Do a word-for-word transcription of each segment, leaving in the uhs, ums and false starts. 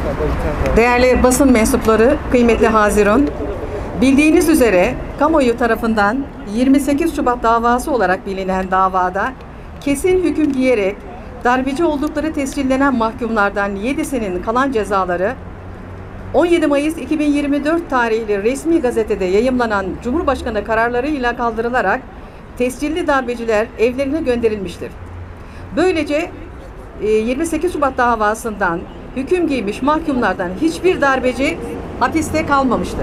Değerli basın mensupları, kıymetli Hazirun, bildiğiniz üzere kamuoyu tarafından yirmi sekiz Şubat davası olarak bilinen davada kesin hüküm giyerek darbeci oldukları tescillenen mahkumlardan yedisinin kalan cezaları on yedi Mayıs iki bin yirmi dört tarihli resmi gazetede yayımlanan Cumhurbaşkanı kararlarıyla kaldırılarak tescilli darbeciler evlerine gönderilmiştir. Böylece yirmi sekiz Şubat davasından hüküm giymiş mahkumlardan hiçbir darbeci hapiste kalmamıştır.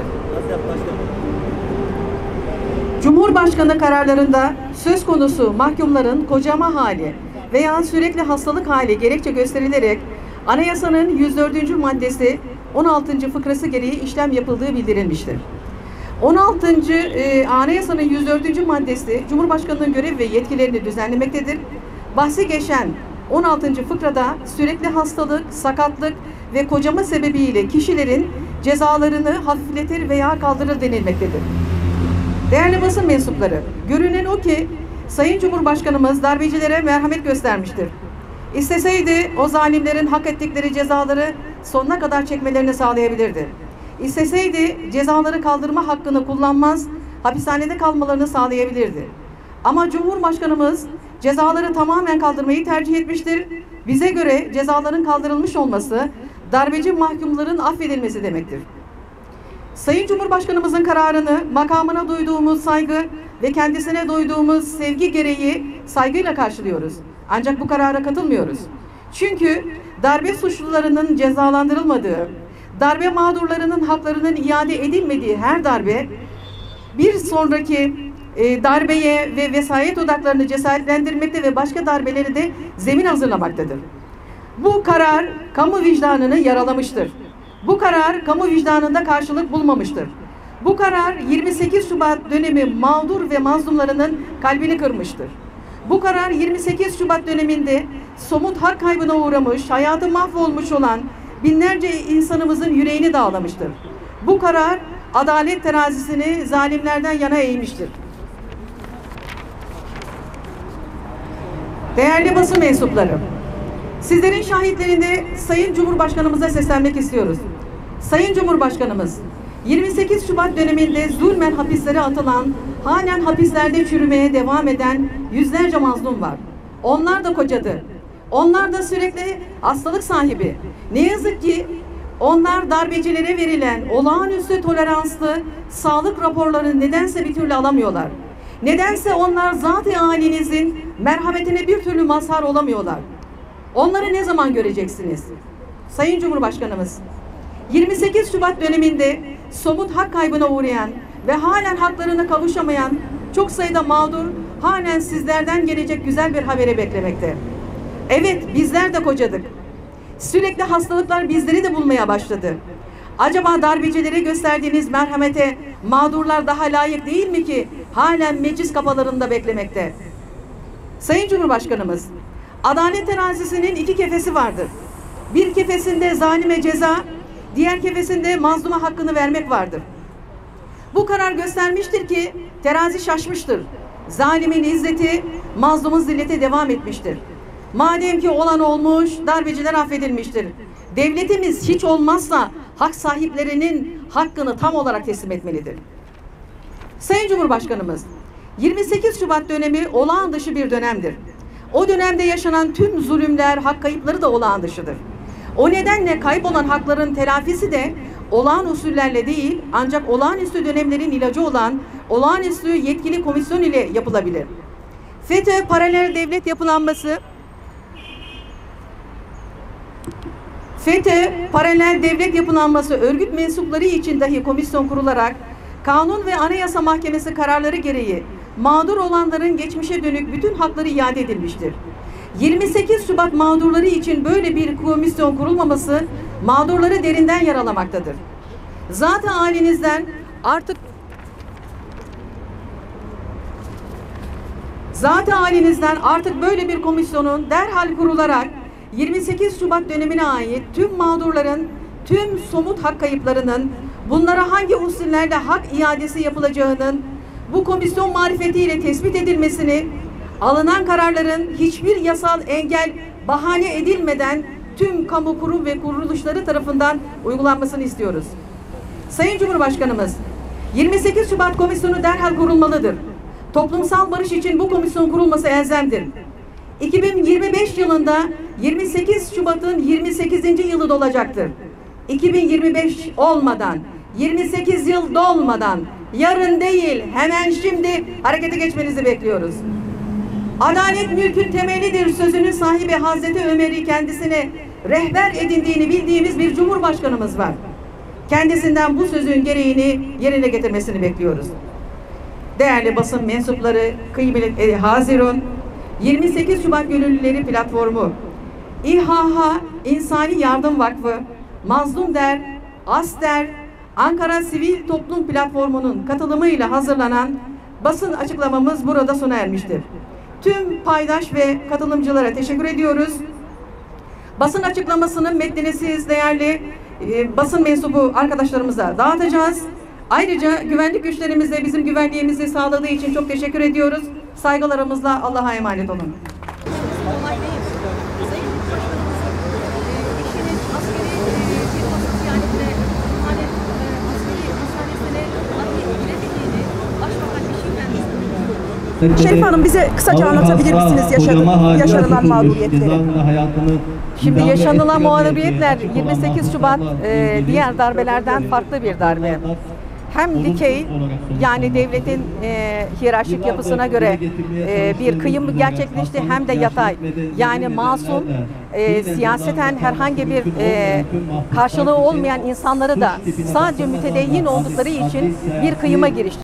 Cumhurbaşkanı kararlarında söz konusu mahkumların kocama hali veya sürekli hastalık hali gerekçe gösterilerek Anayasanın yüz dördüncü maddesi on altıncı fıkrası gereği işlem yapıldığı bildirilmiştir. on altıncı E, Anayasanın yüz dördüncü maddesi Cumhurbaşkanı'nın görev ve yetkilerini düzenlemektedir. Bahsi geçen on altıncı fıkrada sürekli hastalık, sakatlık ve kocama sebebiyle kişilerin cezalarını hafifletir veya kaldırır denilmektedir. Değerli basın mensupları, görünen o ki Sayın Cumhurbaşkanımız darbecilere merhamet göstermiştir. İsteseydi o zalimlerin hak ettikleri cezaları sonuna kadar çekmelerini sağlayabilirdi. İsteseydi cezaları kaldırma hakkını kullanmaz, hapishanede kalmalarını sağlayabilirdi. Ama Cumhurbaşkanımız cezaları tamamen kaldırmayı tercih etmiştir. Bize göre cezaların kaldırılmış olması darbeci mahkumların affedilmesi demektir. Sayın Cumhurbaşkanımızın kararını makamına duyduğumuz saygı ve kendisine duyduğumuz sevgi gereği saygıyla karşılıyoruz. Ancak bu karara katılmıyoruz. Çünkü darbe suçlularının cezalandırılmadığı, darbe mağdurlarının haklarının iade edilmediği her darbe bir sonraki e, darbeye ve vesayet odaklarını cesaretlendirmekte ve başka darbeleri de zemin hazırlamaktadır. Bu karar kamu vicdanını yaralamıştır. Bu karar kamu vicdanında karşılık bulmamıştır. Bu karar yirmi sekiz Şubat dönemi mağdur ve mazlumlarının kalbini kırmıştır. Bu karar yirmi sekiz Şubat döneminde somut hak kaybına uğramış, hayatı mahvolmuş olan binlerce insanımızın yüreğini dağlamıştır. Bu karar adalet terazisini zalimlerden yana eğmiştir. Değerli basın mensupları, sizlerin şahitlerinde Sayın Cumhurbaşkanımıza seslenmek istiyoruz. Sayın Cumhurbaşkanımız, yirmi sekiz Şubat döneminde zulmen hapislere atılan, halen hapislerde çürümeye devam eden yüzlerce mazlum var. Onlar da kocadı. Onlar da sürekli hastalık sahibi. Ne yazık ki onlar darbecilere verilen olağanüstü toleranslı sağlık raporlarını nedense bir türlü alamıyorlar. Nedense onlar zat-ı halinizin merhametine bir türlü mazhar olamıyorlar. Onları ne zaman göreceksiniz? Sayın Cumhurbaşkanımız, yirmi sekiz Şubat döneminde somut hak kaybına uğrayan ve halen haklarına kavuşamayan çok sayıda mağdur halen sizlerden gelecek güzel bir haberi beklemekte. Evet, bizler de kocadık. Sürekli hastalıklar bizleri de bulmaya başladı. Acaba darbecilere gösterdiğiniz merhamete mağdurlar daha layık değil mi ki halen meclis kapılarında beklemekte? Sayın Cumhurbaşkanımız, adalet terazisinin iki kefesi vardır. Bir kefesinde zalime ceza, diğer kefesinde mazluma hakkını vermek vardır. Bu karar göstermiştir ki terazi şaşmıştır. Zalimin izzeti, mazlumun zillete devam etmiştir. Madem ki olan olmuş, darbeciler affedilmiştir. Devletimiz hiç olmazsa hak sahiplerinin hakkını tam olarak teslim etmelidir. Sayın Cumhurbaşkanımız, yirmi sekiz Şubat dönemi olağan dışı bir dönemdir. O dönemde yaşanan tüm zulümler, hak kayıpları da olağan dışıdır. O nedenle kaybolan hakların telafisi de olağan usullerle değil, ancak olağanüstü dönemlerin ilacı olan olağanüstü yetkili komisyon ile yapılabilir. FETÖ paralel devlet yapılanması, FETÖ paralel devlet yapılanması örgüt mensupları için dahi komisyon kurularak Kanun ve Anayasa Mahkemesi kararları gereği mağdur olanların geçmişe dönük bütün hakları iade edilmiştir. yirmi sekiz Şubat mağdurları için böyle bir komisyon kurulmaması mağdurları derinden yaralamaktadır. Zaten halinizden artık Zaten halinizden artık böyle bir komisyonun derhal kurularak yirmi sekiz Şubat dönemine ait tüm mağdurların tüm somut hak kayıplarının bunlara hangi usullerle hak iadesi yapılacağının bu komisyon marifetiyle tespit edilmesini, alınan kararların hiçbir yasal engel bahane edilmeden tüm kamu kurum ve kuruluşları tarafından uygulanmasını istiyoruz. Sayın Cumhurbaşkanımız, yirmi sekiz Şubat Komisyonu derhal kurulmalıdır. Toplumsal barış için bu komisyon kurulması elzemdir. iki bin yirmi beş yılında yirmi sekiz Şubat'ın yirmi sekizinci yılı dolacaktır. iki bin yirmi beş olmadan, yirmi sekiz yıl dolmadan, yarın değil hemen şimdi harekete geçmenizi bekliyoruz. Adalet mülkün temelidir sözünün sahibi Hazreti Ömer'i kendisine rehber edindiğini bildiğimiz bir Cumhurbaşkanımız var. Kendisinden bu sözün gereğini yerine getirmesini bekliyoruz. Değerli basın mensupları, kıymetli e, Hazirun, yirmi sekiz Şubat Gönüllüleri Platformu, İHA İnsani Yardım Vakfı, Mazlum Der, Aster, Ankara Sivil Toplum Platformu'nun katılımıyla hazırlanan basın açıklamamız burada sona ermiştir. Tüm paydaş ve katılımcılara teşekkür ediyoruz. Basın açıklamasının metnini siz değerli e, basın mensubu arkadaşlarımıza dağıtacağız. Ayrıca güvenlik güçlerimize bizim güvenliğimizi sağladığı için çok teşekkür ediyoruz. Saygılarımızla Allah'a emanet olun. Şerif Hanım, bize kısaca anlatabilir misiniz yaşanan, yaşanılan mağduriyetleri? Şimdi yaşanılan mağduriyetler yirmi sekiz Şubat e, diğer darbelerden farklı bir darbe. Hem dikey, yani devletin e, hiyerarşik yapısına göre e, bir kıyım gerçekleşti, hem de yatay, yani masum, e, siyaseten herhangi bir e, karşılığı olmayan insanları da sadece mütedeyyin oldukları için bir kıyıma girişti.